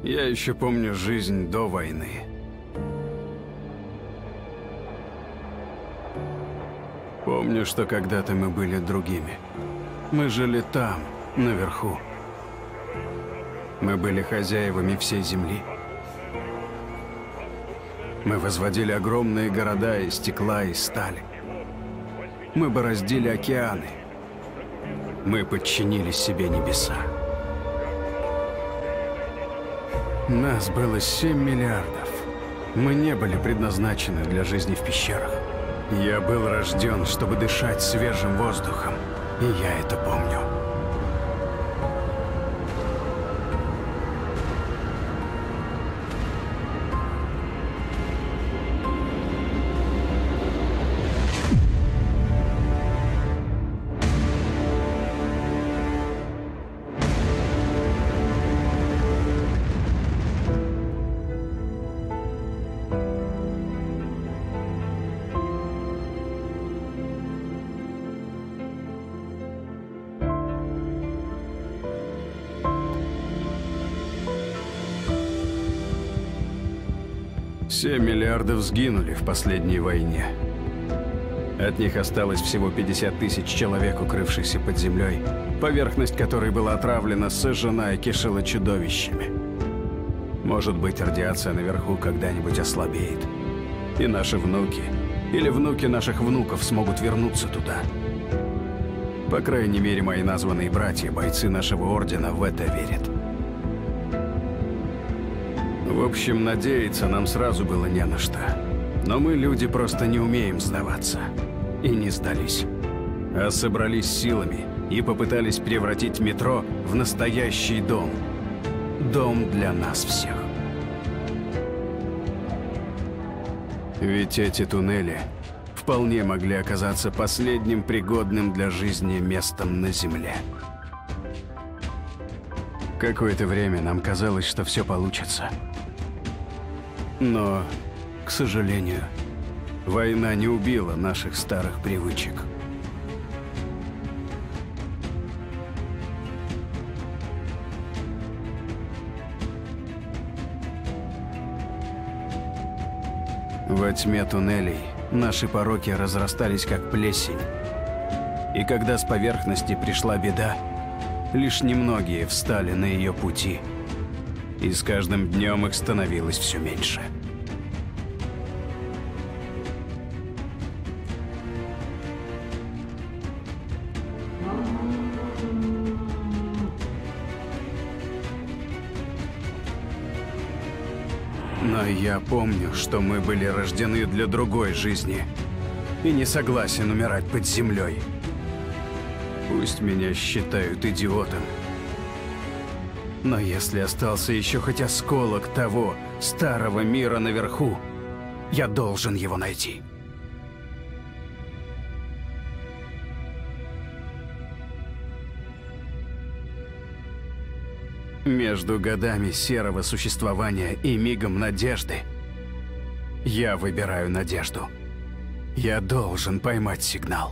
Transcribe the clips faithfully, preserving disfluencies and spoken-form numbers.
Я еще помню жизнь до войны. Помню, что когда-то мы были другими. Мы жили там, наверху. Мы были хозяевами всей земли. Мы возводили огромные города из стекла и стали. Мы бороздили океаны. Мы подчинили себе небеса. Нас было семь миллиардов. Мы не были предназначены для жизни в пещерах. Я был рожден, чтобы дышать свежим воздухом, и я это помню. Семь миллиардов сгинули в последней войне. От них осталось всего пятьдесят тысяч человек, укрывшихся под землей, поверхность которой была отравлена, сожжена и кишела чудовищами. Может быть, радиация наверху когда-нибудь ослабеет, и наши внуки или внуки наших внуков смогут вернуться туда. По крайней мере, мои названные братья, бойцы нашего ордена, в это верят. В общем, надеяться нам сразу было не на что. Но мы, люди, просто не умеем сдаваться. И не сдались. А собрались силами и попытались превратить метро в настоящий дом. Дом для нас всех. Ведь эти туннели вполне могли оказаться последним пригодным для жизни местом на Земле. Какое-то время нам казалось, что все получится. Но, к сожалению, война не убила наших старых привычек. Во тьме туннелей наши пороки разрастались как плесень. И когда с поверхности пришла беда, лишь немногие встали на ее пути. И с каждым днем их становилось все меньше. Но я помню, что мы были рождены для другой жизни. И не согласен умирать под землей. Пусть меня считают идиотом. Но если остался еще хоть осколок того старого мира наверху, я должен его найти. Между годами серого существования и мигом надежды я выбираю надежду. Я должен поймать сигнал.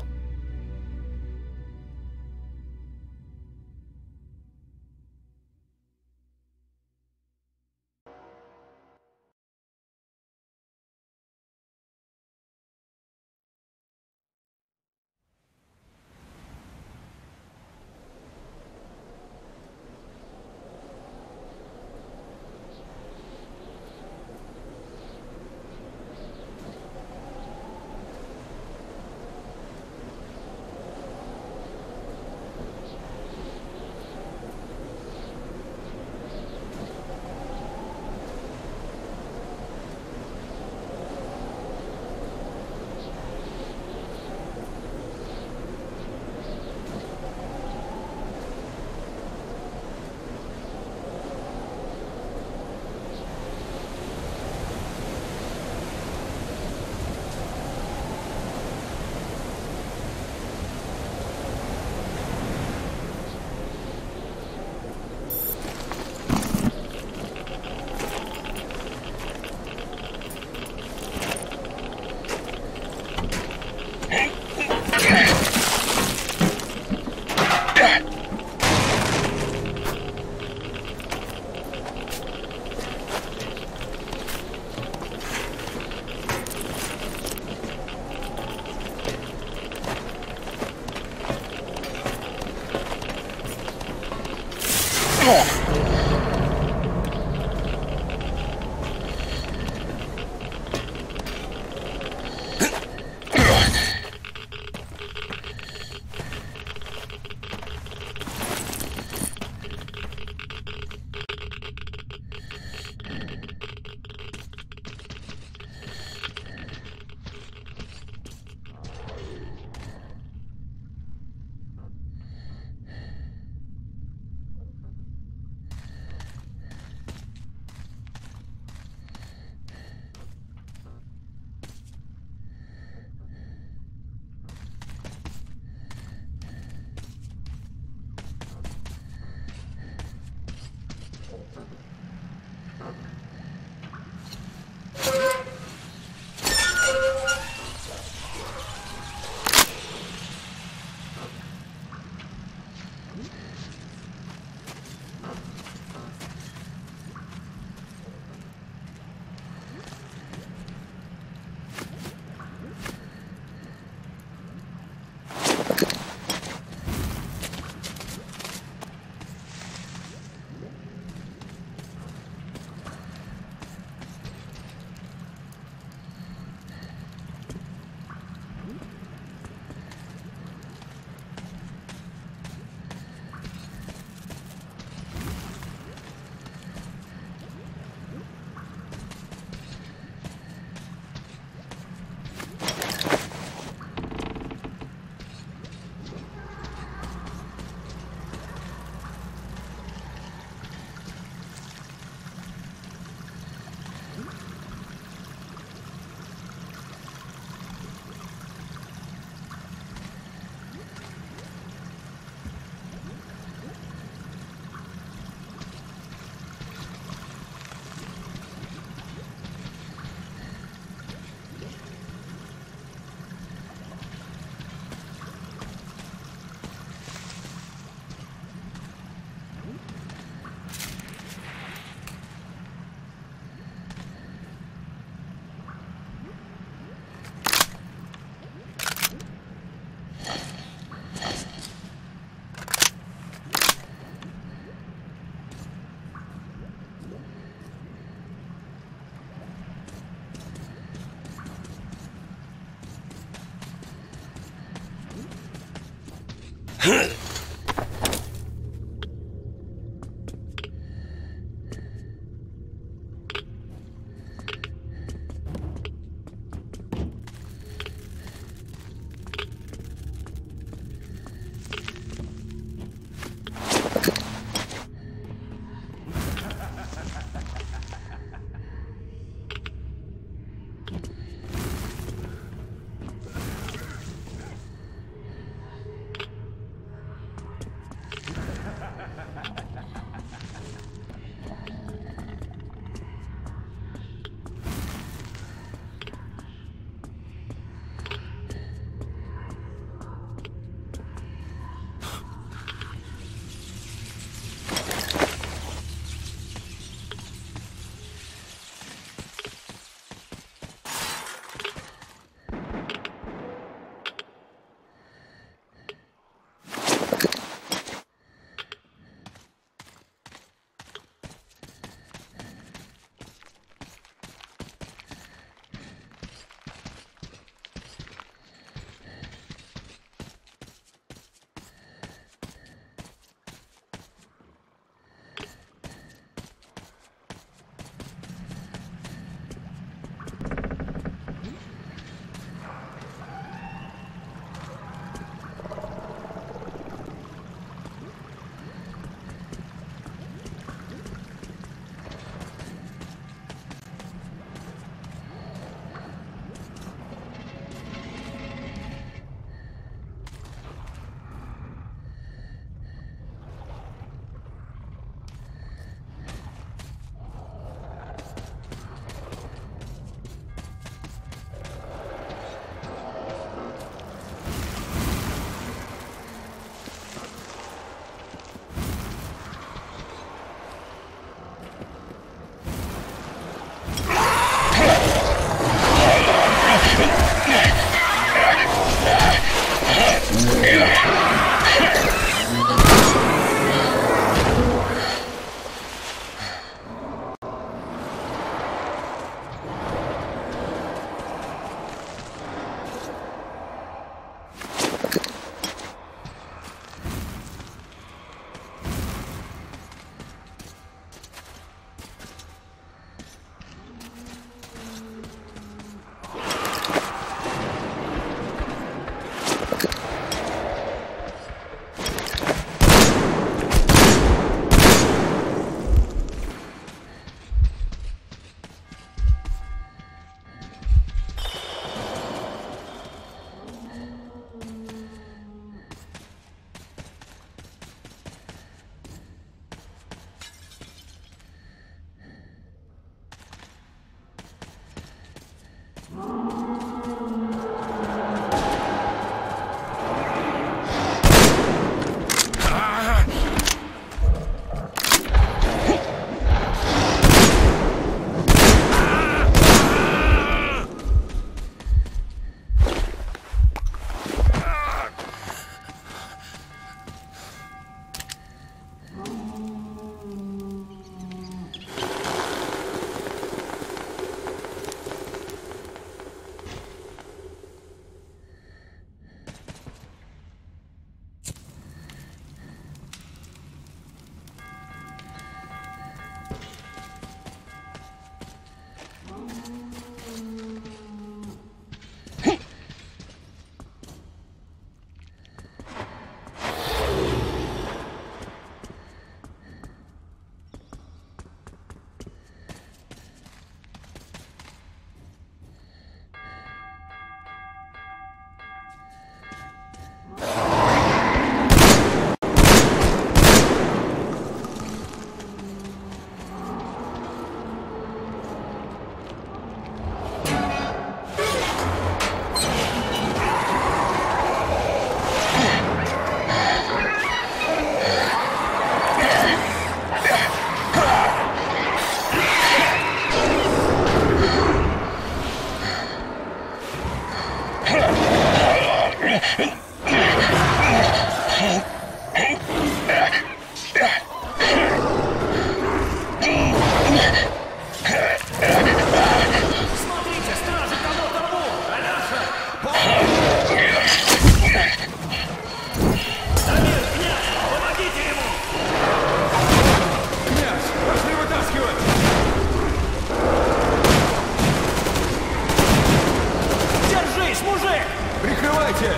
Открывайте!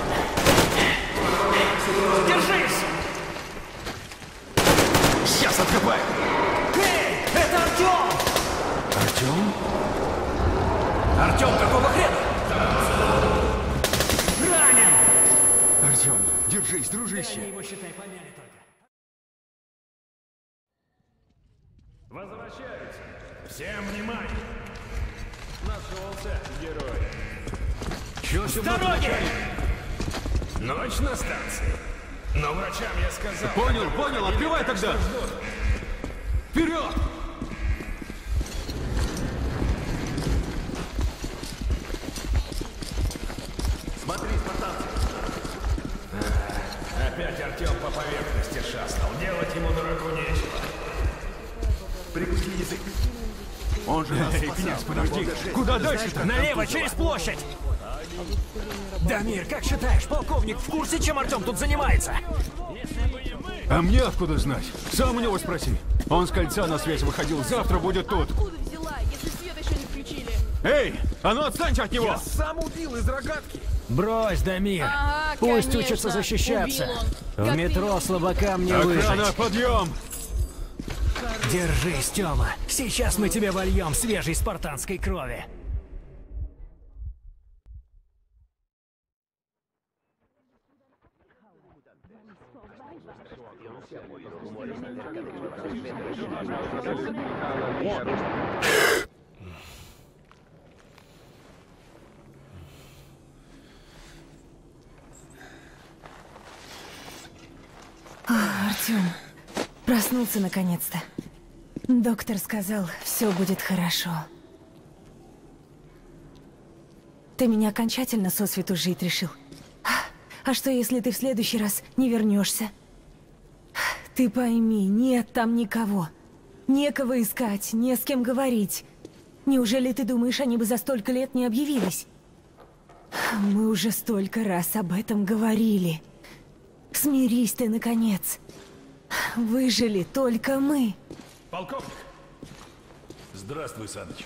Держись! Сейчас открываю! Эй, это Артем! Артем? Артем, какого хрена? Ранен! Артем, держись, дружище! Его, считай, помяли только. Возвращаются. Всем внимание! Нашелся герой. Чё С дороги! Ночь на станции. Но врачам я сказал... Понял, понял, открывай тогда! Вперед! Смотри, спартанцы. А, опять Артем по поверхности шастал. Делать ему дураку нечего. Прикуси язык. Он же нас Эй, князь, подожди! Куда дальше-то? Налево, через площадь! Дамир, как считаешь, полковник в курсе, чем Артем тут занимается? А мне откуда знать? Сам у него спроси. Он с кольца на связь выходил, завтра будет тут. Откуда взяла, если свет еще не включили? Эй, а ну отстаньте от него! Сам убил из рогатки. Брось, Дамир. Ага, Пусть конечно. учатся защищаться. Убил он. В Как метро слабакам не Охрана, выжить. подъем! Держись, Тёма. Сейчас мы тебе вольем свежей спартанской крови. Артем, проснулся наконец-то. Доктор сказал, все будет хорошо. Ты меня окончательно сосвету жить решил? А что, если ты в следующий раз не вернешься? Ты пойми, нет там никого. Некого искать, не с кем говорить. Неужели ты думаешь, они бы за столько лет не объявились? Мы уже столько раз об этом говорили. Смирись ты, наконец. Выжили только мы. Полковник. Здравствуй, Саныч.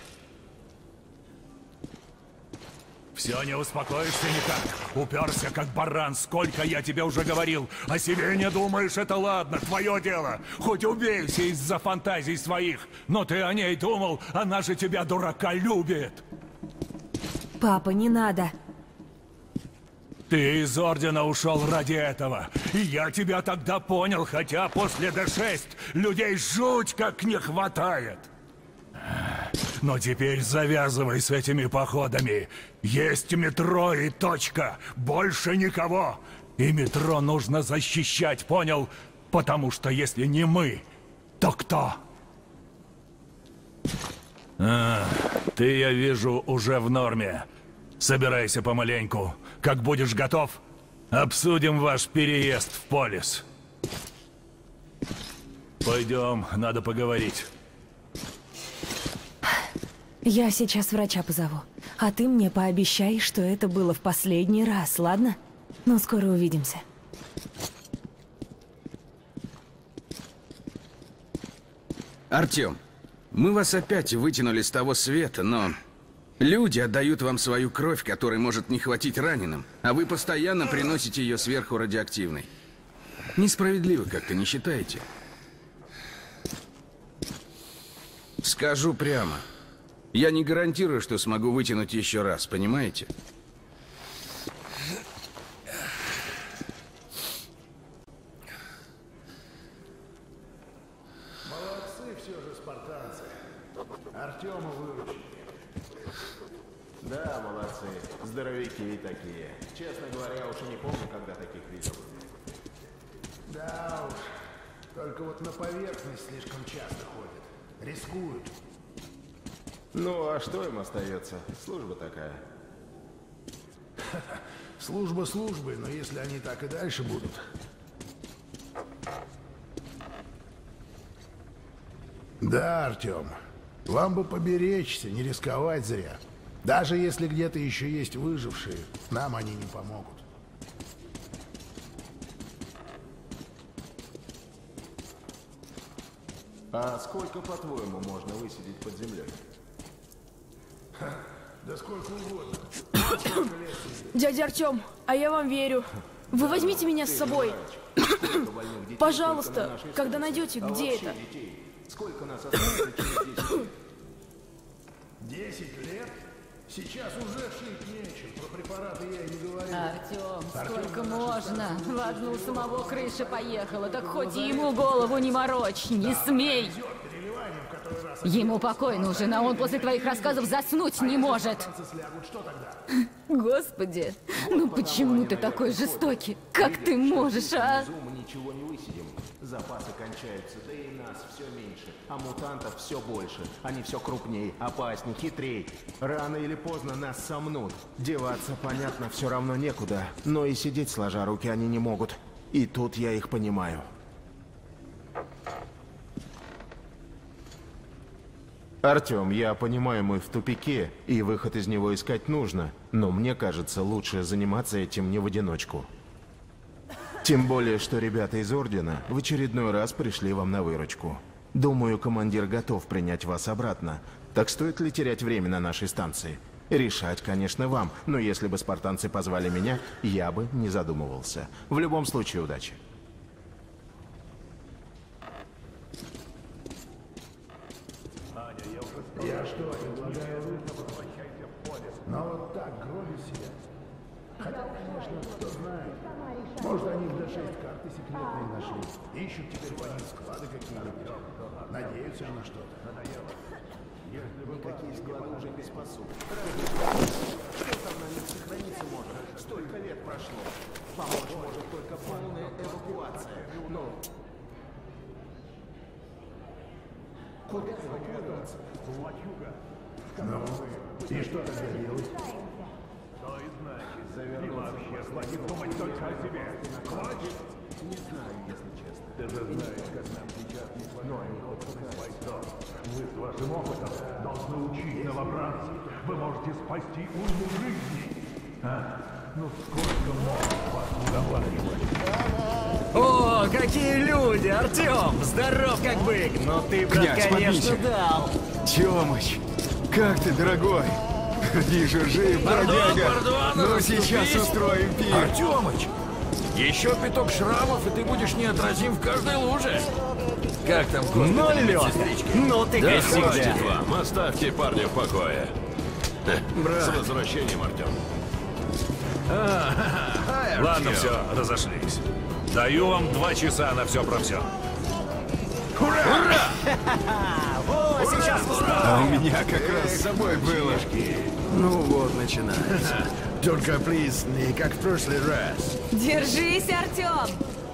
Все, не успокоишься никак. Уперся, как баран. Сколько я тебе уже говорил. О себе не думаешь, это ладно, твое дело. Хоть убейся из-за фантазий своих. Но ты о ней думал, она же тебя, дурака, любит. Папа, не надо. Ты из Ордена ушел ради этого. И я тебя тогда понял, хотя после Д шесть людей жуть как не хватает. Но теперь завязывай с этими походами. Есть метро и точка. Больше никого. И метро нужно защищать, понял? Потому что если не мы, то кто? А, ты, я вижу, уже в норме. Собирайся помаленьку. Как будешь готов, обсудим ваш переезд в Полис. Пойдем, надо поговорить. Я сейчас врача позову. А ты мне пообещай, что это было в последний раз, ладно? Ну, скоро увидимся. Артем, мы вас опять вытянули с того света, но... Люди отдают вам свою кровь, которой может не хватить раненым, а вы постоянно приносите ее сверху радиоактивной. Несправедливо как-то, не считаете? Скажу прямо. Я не гарантирую, что смогу вытянуть еще раз, понимаете? Молодцы все же, спартанцы. Артема выручили. Да, молодцы. Здоровяки такие. Честно говоря, уж и не помню, когда таких видел. Да уж. Только вот на поверхность слишком часто ходят. Рискуют. Ну, а что им остается? Служба такая. Служба службы, но если они так и дальше будут... Да, Артем. Вам бы поберечься, не рисковать зря. Даже если где-то еще есть выжившие, нам они не помогут. А сколько, по-твоему, можно высидеть под землей? Ха, да сколько угодно. Вот сколько лет сидеть. Дядя Артем, а я вам верю. Вы возьмите меня с собой. Пожалуйста, когда найдете, где это? Сколько нас осталось через десять лет? Десять лет? Сейчас уже шить нечем. Про препараты я и не говорю. Артем, сколько можно? В одну самого крыша поехала, так хоть ему голову не морочь, не смей. Ему покой нужен, а он после твоих рассказов заснуть не может. Господи, ну почему ты такой жестокий? Как ты можешь, а? Мы ничего не высидим. Запасы кончаются, да и нас все меньше. А мутантов все больше. Они все крупнее, опаснее, хитрее. Рано или поздно нас сомнут. Деваться, понятно, все равно некуда. Но и сидеть сложа руки они не могут. И тут я их понимаю. Артем, я понимаю, мы в тупике, и выход из него искать нужно. Но мне кажется, лучше заниматься этим не в одиночку. Тем более, что ребята из Ордена в очередной раз пришли вам на выручку. Думаю, командир готов принять вас обратно. Так стоит ли терять время на нашей станции? Решать, конечно, вам, но если бы спартанцы позвали меня, я бы не задумывался. В любом случае, удачи. Я что, предлагаю выход? Но вот так гробить себя. Хотя, конечно, кто знает. Может, они в Д шесть карты секретные нашли. Ищут теперь по ним склады какие-нибудь. Надеются на что-то. Никакие склады уже не спасут. Что там на них сохраниться может? Столько лет прошло. Помочь может только полная эвакуация. Но... Куда эвакуироваться? Ну, и что тогда делать? Что и значит. И вообще, хватит думать только о себе. Хватит? Не знаю, если честно. Ты же знаешь, как нам сейчас не хватает. Вы с вашим опытом должны учить новобранцев. Вы можете спасти уйму жизней. А? Ну сколько можно вас уговаривать? О, какие люди, Артем! Здоров как бык! Но ты, брат, Князь, конечно, подвинься. дал! Тёмыч, как ты, дорогой? Вижу, жив, бродяга. пардон, Ну, расступись. сейчас устроим пир. Артемыч! Еще пяток шрамов, и ты будешь неотразим в каждой луже! Как там, Костя? Ну, Лёха, ну ты как всегда! вам, оставьте парня в покое. С возвращением, Артем. Ладно, все, разошлись. Даю вам два часа на все про все. О, сейчас А у меня как раз с собой было. Ну вот, начинается. Только, плиз, не как в прошлый раз. Держись, Артем!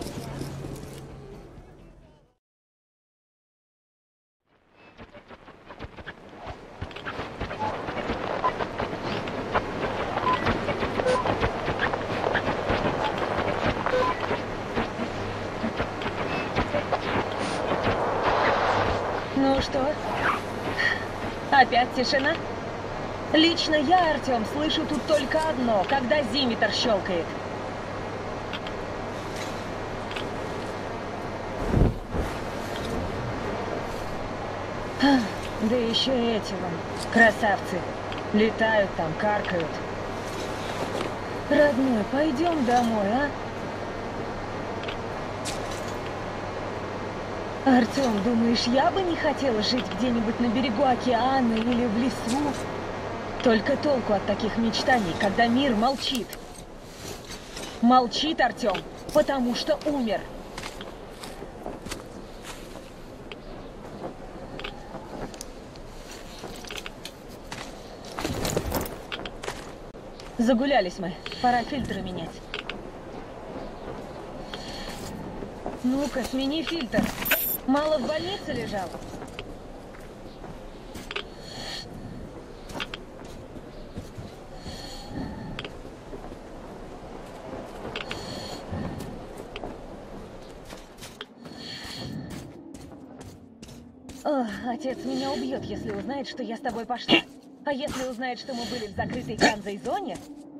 Ну что? Опять тишина? Лично я, Артем, слышу тут только одно, когда зиметр щелкает. Да еще эти вон, красавцы. Летают там, каркают. Родной, пойдем домой, а? Артем, думаешь, я бы не хотела жить где-нибудь на берегу океана или в лесу? Только толку от таких мечтаний, когда мир молчит. Молчит, Артем, потому что умер. Загулялись мы. Пора фильтры менять. Ну-ка, смени фильтр. Мало в больнице лежал? Ох, отец меня убьет, если узнает, что я с тобой пошла. А если узнает, что мы были в закрытой Канзой-зоне?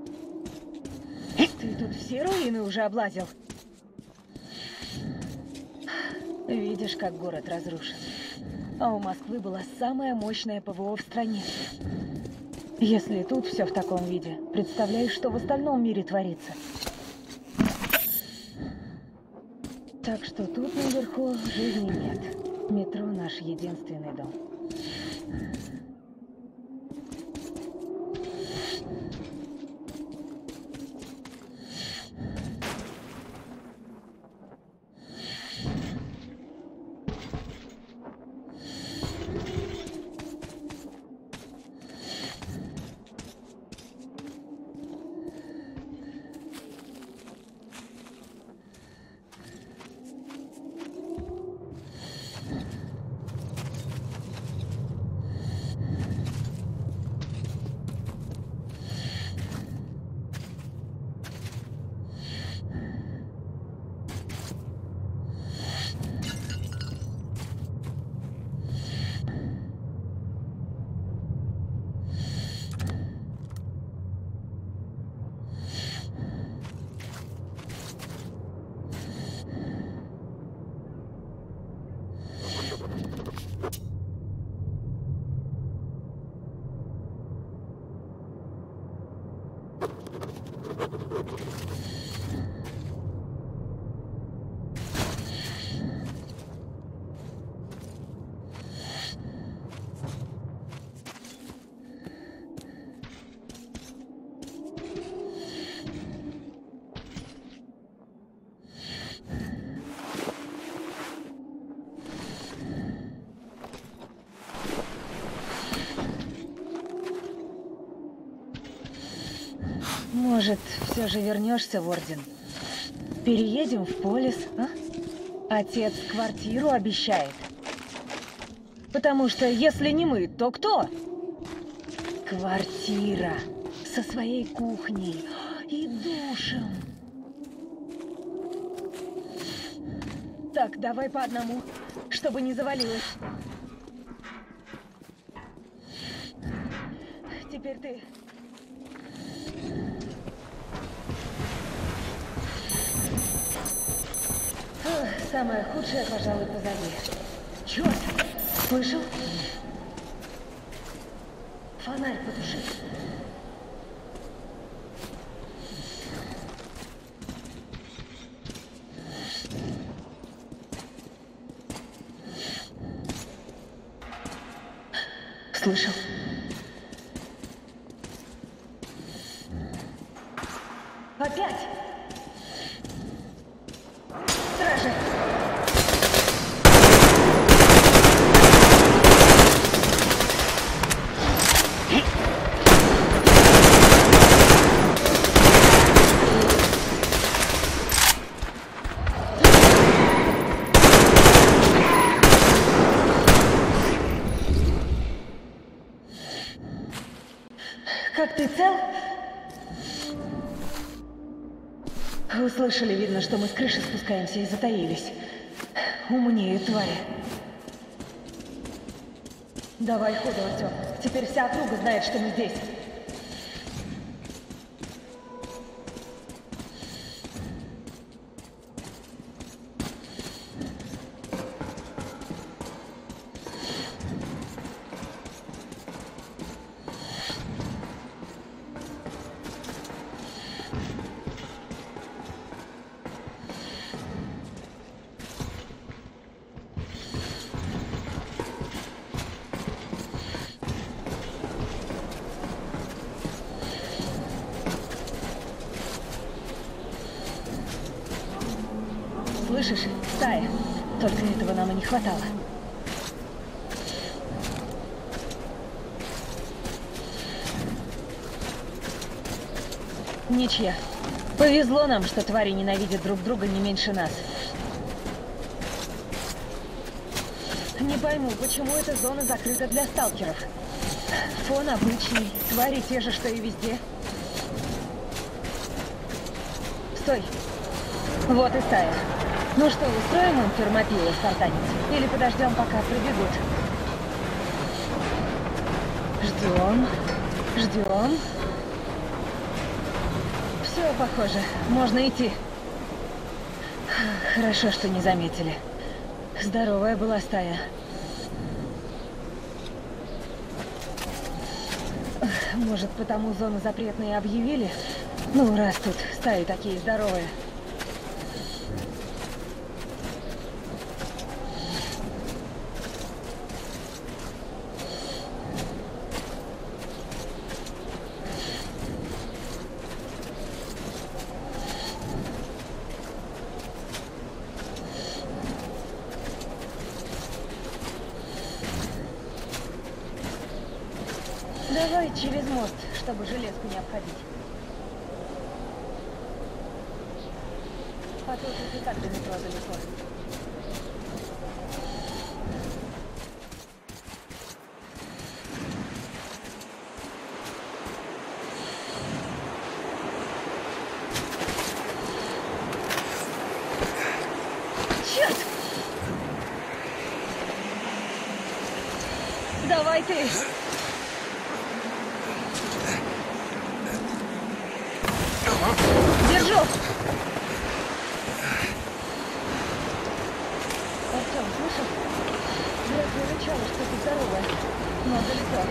Ты тут все руины уже облазил. Видишь, как город разрушен. А у Москвы была самая мощная ПВО в стране. Если тут все в таком виде, представляешь, что в остальном мире творится. Так что тут наверху жизни нет. Метро наш единственный дом. Может, все же вернешься в Орден? Переедем в Полис, а? Отец квартиру обещает. Потому что если не мы, то кто? Квартира со своей кухней и душем. Так, давай по одному, чтобы не завалилось. Теперь ты... Самое худшее, пожалуй, позади. Черт! Слышал? Фонарь потуши. Слышал? Опять! Стражи! Как ты, цел? Услышали, видно, что мы с крыши спускаемся и затаились. Умнеют твари. Давай ходу, Артём. Теперь вся округа знает, что мы здесь. Слышишь? Стая. Только этого нам и не хватало. Ничья. Повезло нам, что твари ненавидят друг друга не меньше нас. Не пойму, почему эта зона закрыта для сталкеров. Фон обычный, твари те же, что и везде. Стой. Вот и стая. Ну что, устроим им фермопилу, спартанец? Или подождем, пока пробегут? Ждем. Ждем. Все, похоже. Можно идти. Хорошо, что не заметили. Здоровая была стая. Может, потому зону запретной объявили? Ну, раз тут стаи такие здоровые. Давай через мост, чтобы железку не обходить. А то тут и так до метро далеко. Черт! Давай ты! Держу! Артём, слышал? Вряд ли рычало что-то здоровое, но далеко.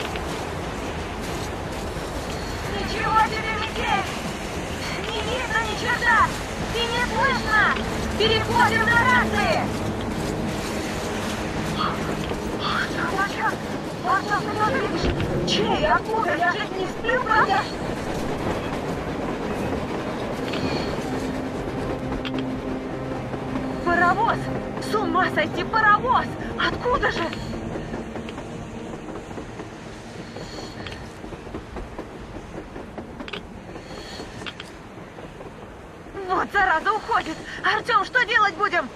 Ничего тебе не здесь! Не видно ни черта! И не слышно! Переходим на рации! Артём, Артём, ты что видишь? Чей? Откуда? Я же не сплю, правда? Паровоз! С ума сойти, паровоз! Откуда же? Вот зараза уходит! Артём, что делать будем?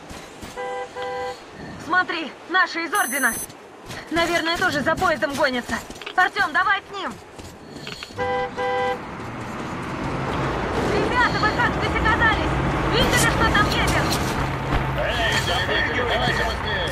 Смотри, наши из Ордена. Наверное, тоже за поездом гонятся. Артём, давай к ним! Ребята, вы как здесь оказались? Видели, что там едет? Эй, запрыгивайте, давайте быстрее!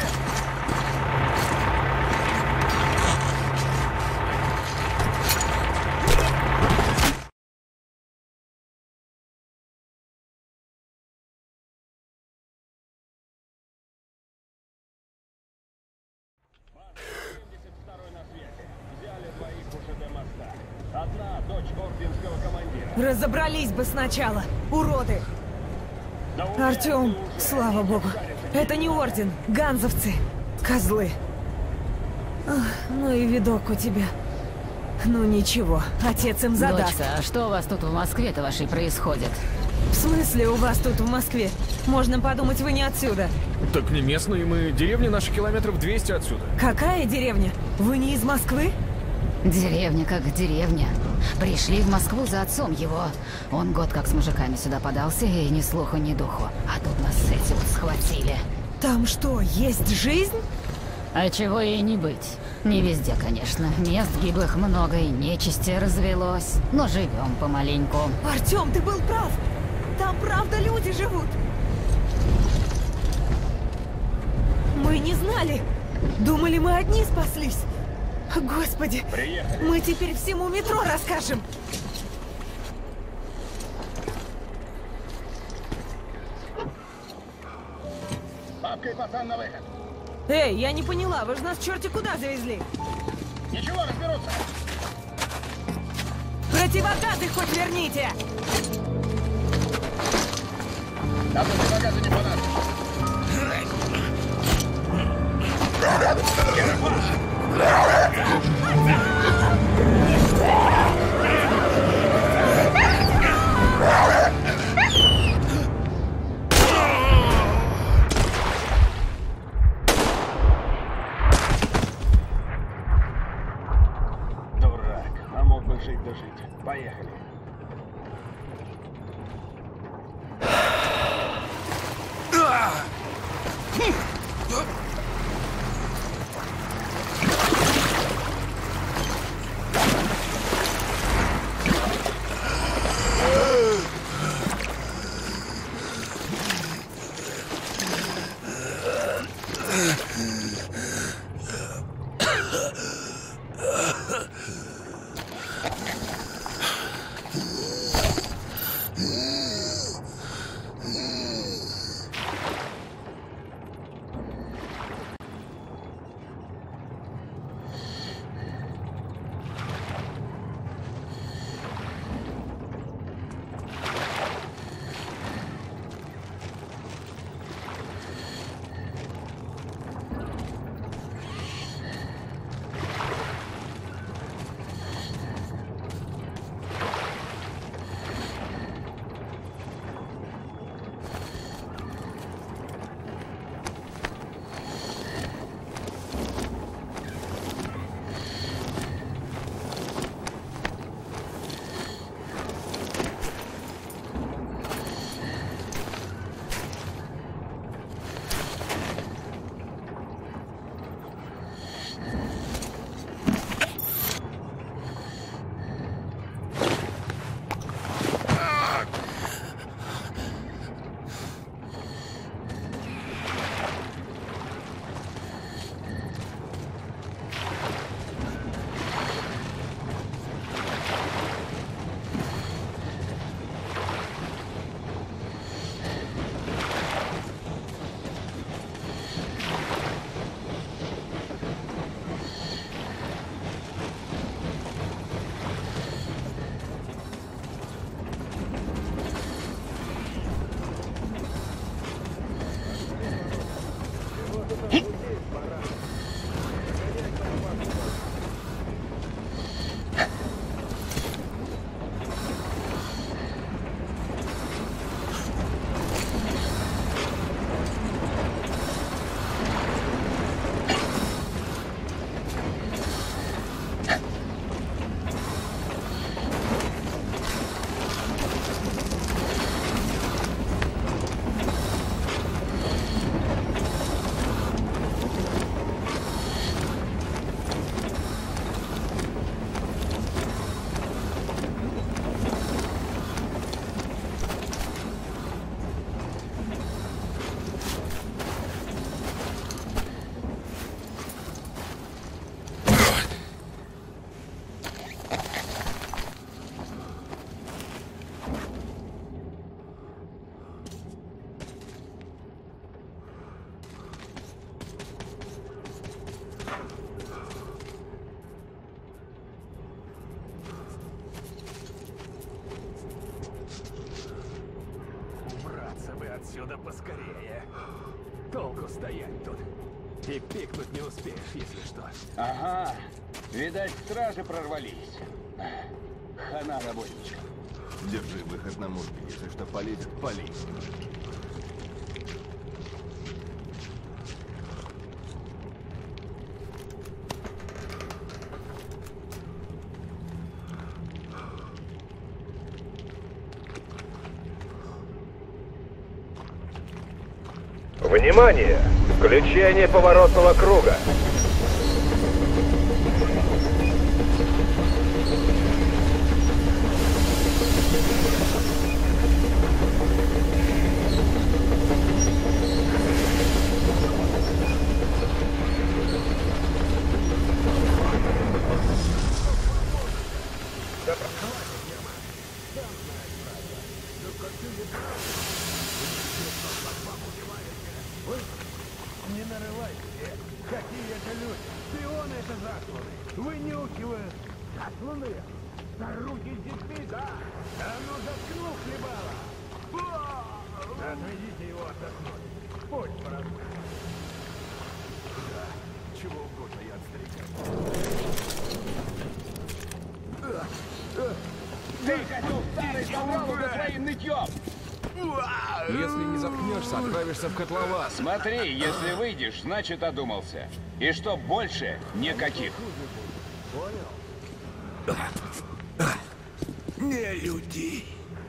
семьдесят второй на свете. Взяли двоих уже до моста. Одна дочь орденского командира. Разобрались бы сначала, уроды! Артём, слава богу, это не орден, ганзовцы, козлы. Ах, ну и видок у тебя. Ну ничего, отец им задаст. Дочка, а что у вас тут в Москве-то вашей происходит? В смысле у вас тут в Москве? Можно подумать, вы не отсюда. Так не местные мы, деревня наша километров двести отсюда. Какая деревня? Вы не из Москвы? Деревня как деревня. Пришли в Москву за отцом его. Он год как с мужиками сюда подался, и ни слуху, ни духу. А тут нас эти вот схватили. Там что, есть жизнь? А чего ей не быть? Не везде, конечно. Мест гиблых много и нечисти развелось. Но живем помаленьку. Артём, ты был прав! Там правда люди живут! Мы не знали! Думали, мы одни спаслись! Господи! Приехали. Мы теперь всему метро расскажем! Бабка и пацан на выход. Эй, я не поняла, вы же нас черти куда завезли? Ничего, разберутся. Противогазы хоть верните! А противогазы не понадобятся. Дурак, а мог бы жить да жить. Поехали. Убраться бы отсюда поскорее. Толку стоять тут. И пикнуть не успеешь, если что. Ага. Видать, стражи прорвались. Хана работничка. Держи выход на мушке. Если что полезет, пали. Внимание! Включение поворотного круга. Не нарывайте, какие это люди. Шпионы это засланы. Вынюхивают. Засланы? Старухи с детьми, да? А ну заткнул хлебала. Отведите его отдохнуть. Пусть поразмыслит. Да, чего угодно я от старика. Ты, козел старый, забрал уже своим нытьем! Если не заткнешься, отправишься в котлован. Смотри, если выйдешь, значит одумался. И что больше, никаких. Не люди.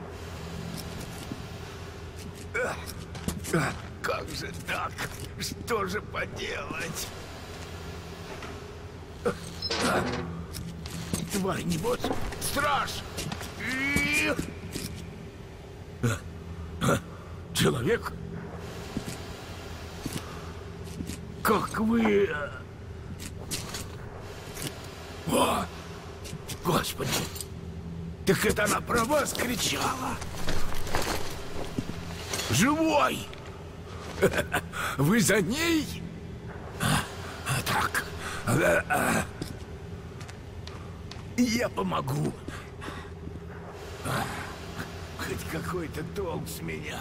Как же так? Что же поделать? Тварь, небось, страж! Человек? Как вы... О! Господи! Так это она про вас кричала! Живой! Вы за ней? Так. Я помогу. Хоть какой-то толк с меня.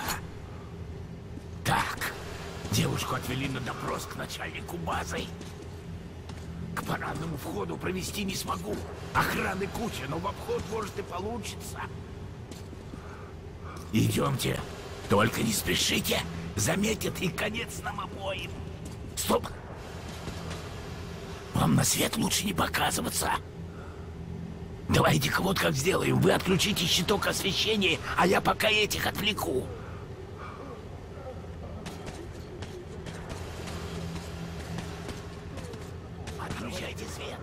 Так, девушку отвели на допрос к начальнику базы. К парадному входу провести не смогу. Охраны куча, но в обход может и получится. Идемте. Только не спешите. Заметят и конец нам обоим. Стоп. Вам на свет лучше не показываться. Давайте-ка вот как сделаем. Вы отключите щиток освещения, а я пока этих отвлеку. Отключайте свет.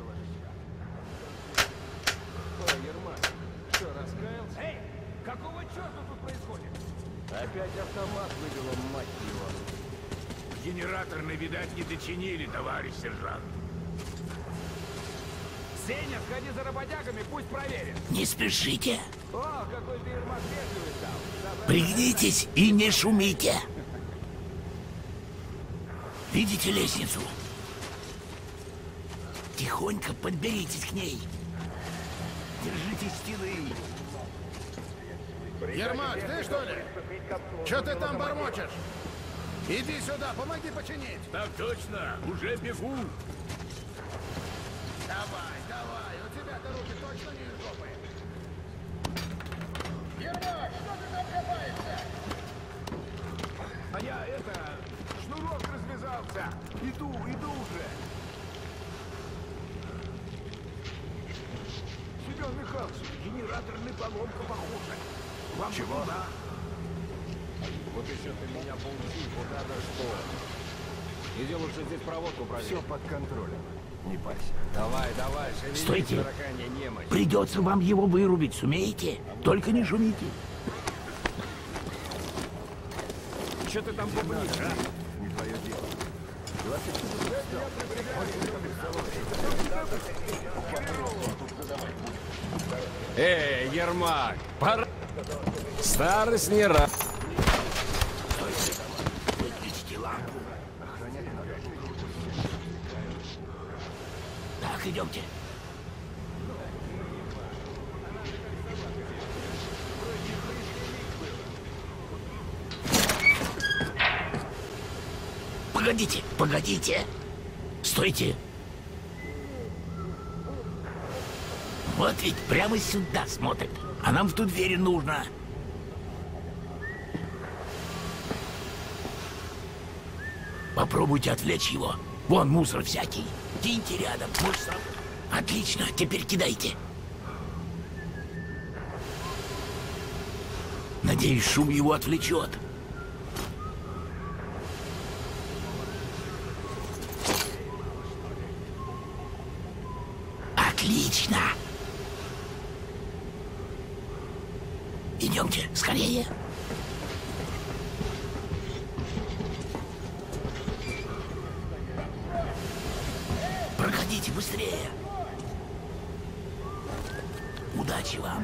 Что, раскаялся? Эй, какого черта тут происходит? Опять автомат выбило, мать его. Генераторный, видать, не дочинили, товарищ сержант. Сеня, сходи за работягами, пусть проверят. Не спешите. О, какой ты Ермак вежливый стал. Пригнитесь и не шумите. Видите лестницу? Тихонько подберитесь к ней. Держите стены. Ермак, ты что ли? Че ты там бормочешь? Иди сюда, помоги починить. Так точно, уже бегу. Давай, давай, у тебя-то руки точно не из жопы. Ермак, что ты там копаешься? А я это, шнурок развязался. Иду, иду уже. Семен Михайлович, генераторная поломка похожа. Вам чего? Туда? Вот еще ты меня поучи, куда да что. Иди лучше здесь проводку проверь. Все под контролем. Не парься. Давай, давай, шевелись, Стойте. тараканья немощь. Придется вам его вырубить, сумеете? Только не шумите. Что ты там бубнишь, а? Не твое дело. Эй, Ермак, пора... Старость не рад. Выключите лампу. Так, идемте. Погодите, погодите. Стойте. Вот ведь прямо сюда смотрит. А нам в ту дверь нужно. Попробуйте отвлечь его. Вон мусор всякий. Киньте рядом. Может, сам... Отлично, теперь кидайте. Надеюсь, шум его отвлечет. Отлично. Идемте, скорее. Проходите быстрее. Удачи вам.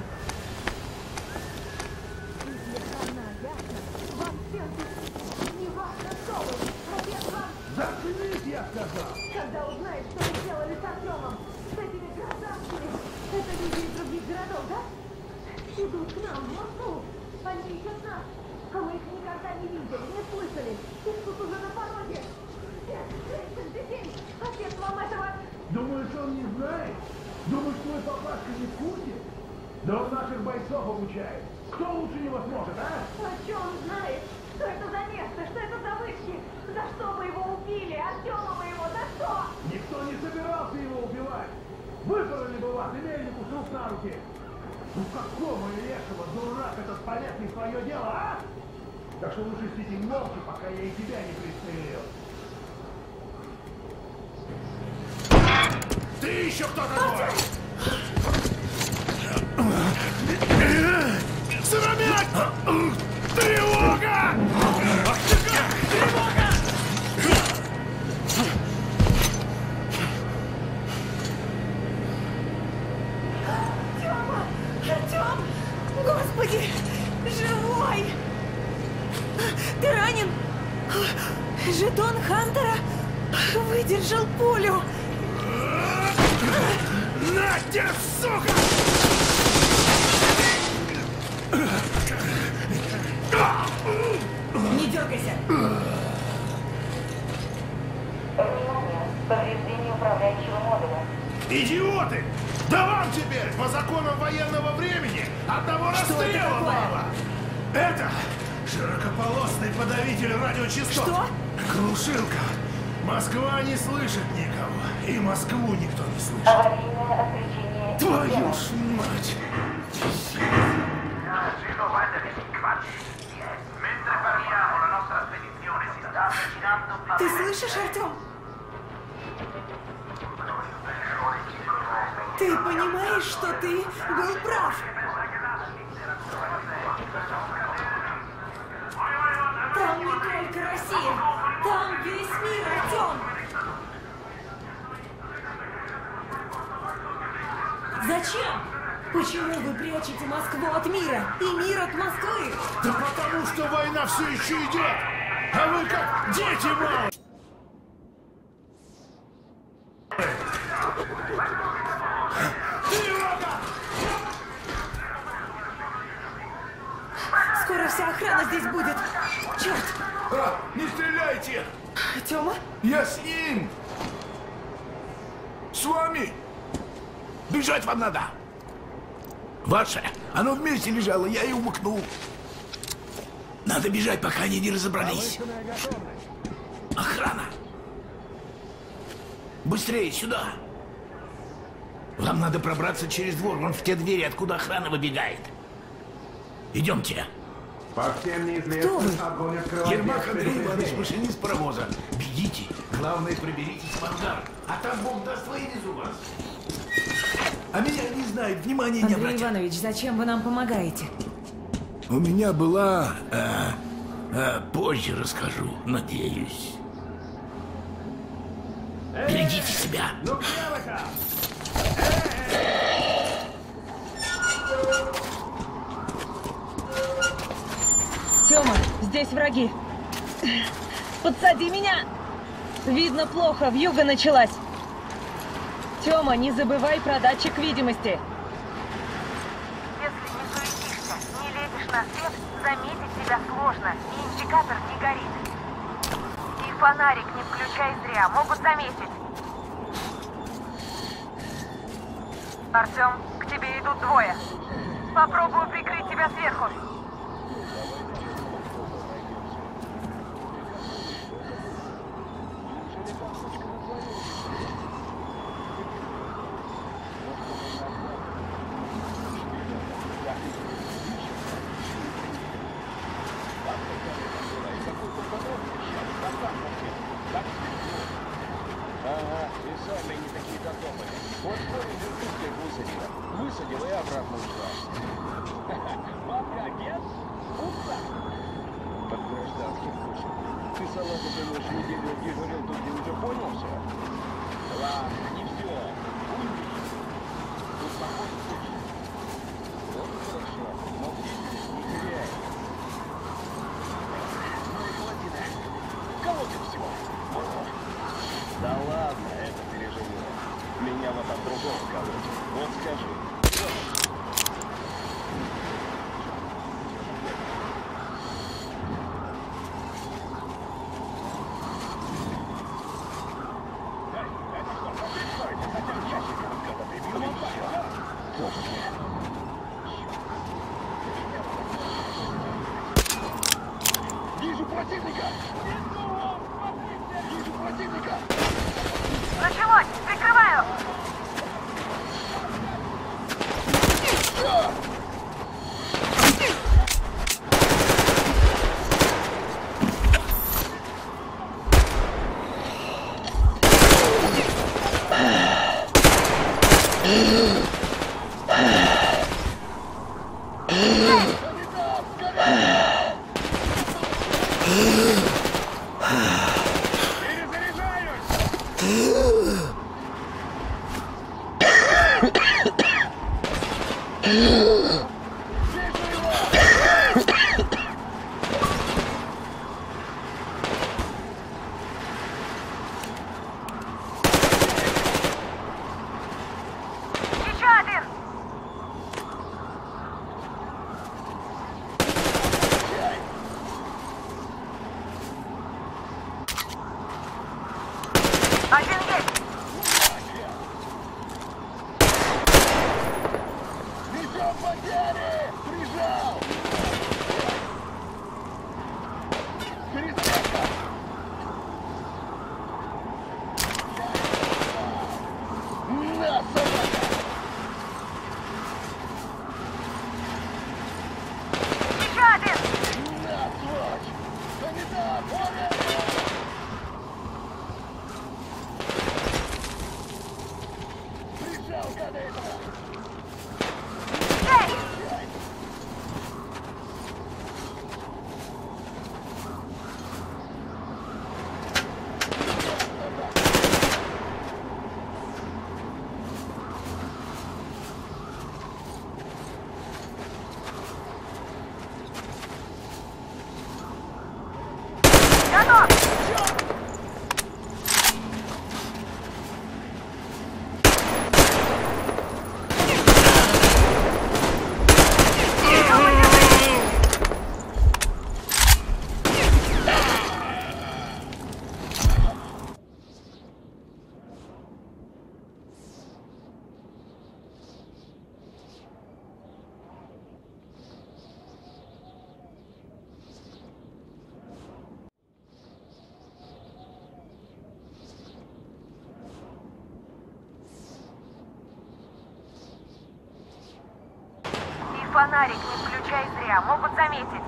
Заткнись, я сказал! Когда узнаешь, что вы сделали с Артемом, с этими красавцами, это люди из других городов, да? Идут к нам в Москву. Они ищут нас. А мы их никогда не видели, не слышали. Их тут уже на пороге. Нет, женщин, детей. Отец вам этого... Думаешь, он не знает? Думаешь, твой папашка не в курсе? Да он наших бойцов обучает. Кто лучше него сможет, а? А что он знает? Что это за место? Что это за вышки? За что мы его убили? Артема моего, за что? Никто не собирался его убивать. Выпороли бы вас, имели бы рук на руки. Ну какого лешего дурак этот полез не в свое дело, а? Так что лучше сиди молча, пока я и тебя не пристрелил. Ты еще кто такой? Сыромять! Тревога! Тревога! Артема! Артем! Господи! Живой! Ты ранен? Жетон Хантера выдержал пулю. На тебе, сука! Не дергайся! Повреждение управляющего модуля. Идиоты! Да вам теперь, по законам военного времени, одного расстрела мало! Это широкополосный подавитель радиочастот. Что? Глушилка. Москва не слышит никого. И Москву никто не слышит. Аварийное отключение. Твою ж мать! Ты слышишь, Артем? Ты понимаешь, что ты был прав? Там не только Россия, там весь мир, Артем! Зачем? Почему вы прячете Москву от мира и мир от Москвы? Да потому что война все еще идет! А вы как дети малые! Скоро вся охрана здесь будет. Черт! А, не стреляйте! Тёма? Я с ним! С вами! Бежать вам надо! Ваше, оно вместе лежало, я и умыкнул. Надо бежать, пока они не разобрались. Охрана! Быстрее, сюда! Вам надо пробраться через двор, вон в те двери, откуда охрана выбегает. Идемте. По всем неизвестным огонь открывать. Ермак Андрей Иванович, машинист паровоза. Бегите. Главное, проберитесь в ангар. А там Бог даст, вывезу вас. А меня не знают, внимания не Андрей обратят. Иванович, зачем вы нам помогаете? У меня была... А, а, позже расскажу, надеюсь. Берегите себя. Ну где вы там? Тёма, здесь враги. Подсади меня! Видно плохо, вьюга началась. Тёма, не забывай про датчик видимости. Если не суетишься, не лезешь на свет, заметить тебя сложно, и индикатор не горит. И фонарик не включай зря, могут заметить. Артем, к тебе идут двое. Попробую прикрыть тебя сверху. Ага, и сами не такие дотопали. Вот корень вертушкой высадила. Высадила и обратно ушла. Бабка, агент? Пуста? Под гражданским курсом. Ты, салаты, думаешь, неделю дежурил тут и уже понял все? Ладно, не все. Умри. Успокойся. Вот и хорошо. Но бдительность не теряй. Ну и молодец. Кого ты всего? Да ладно, это переживу. Меня вот от другого колотит. Вот скажи. Вижу противника! Вижу противника! Началось! Прикрываю! Еще один! Один есть! Несем потери! Прижал! Перезарядка! На, собака! Еще один! На, сволочь! Санитар, море! Прижал, гада этого! Эй! Готов! И фонарик не включай зря, могут заметить.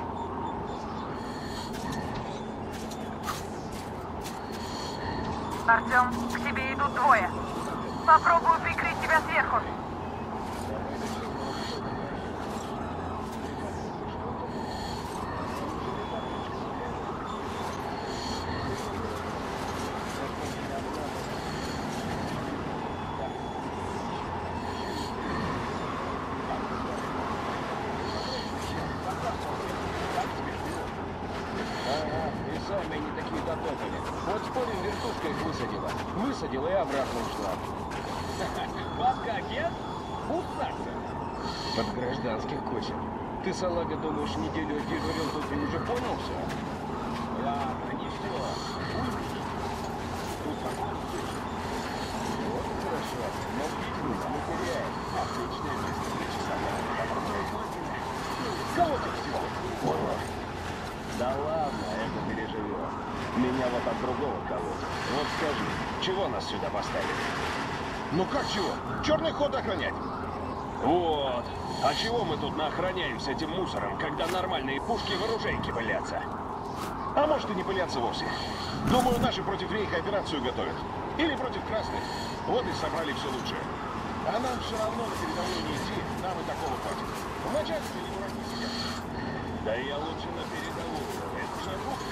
Артем, к тебе идут двое. Попробую прикрыть тебя сверху. Ага, и сами не такие дотопали. Вот спорим, вертушкой высадила. Высадила и обратно ушла. Бабка, агент? Пустаться. Под гражданских косит. Ты, салага, думаешь, неделю дежурил тут и уже понял все? Ладно, не все. Вот хорошо. Но пикнуть мы теряем. Отличное место для часового. Кого ты всего? Да ладно, это переживем. Меня вот от другого кого-то. Вот скажи, чего нас сюда поставили? Ну как чего? Черный ход охранять. Вот. А чего мы тут наохраняемся этим мусором, когда нормальные пушки в оружейке пылятся? А может и не пылятся вовсе. Думаю, наши против рейха операцию готовят. Или против красных. Вот и собрали все лучшее. А нам все равно на передовую не идти, нам и такого хватит. В начальстве не уроки сидят. Да я лучше на передовую. Это же рухлядь.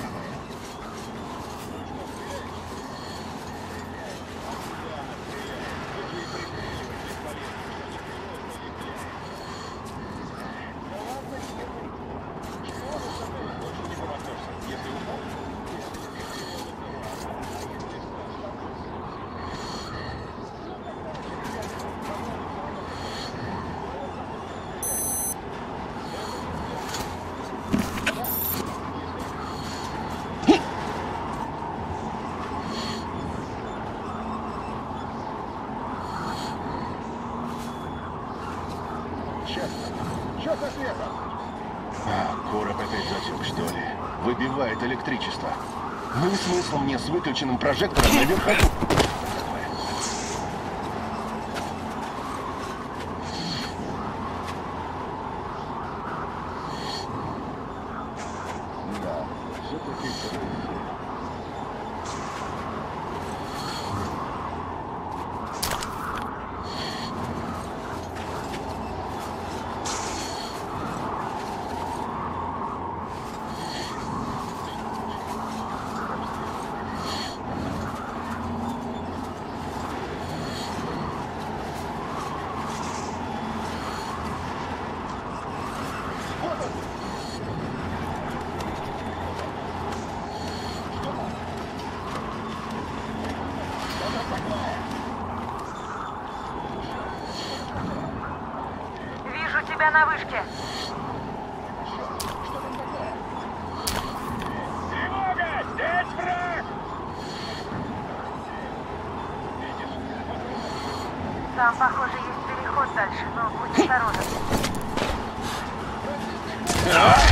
Что со светом? А, короб опять затек, что ли? Выбивает электричество. Ну и смысл мне с выключенным прожектором на верхоту. Да, все-таки Вижу тебя на вышке. Тревога! Здесь враг! Там, похоже, есть переход дальше, но будь осторожен. А?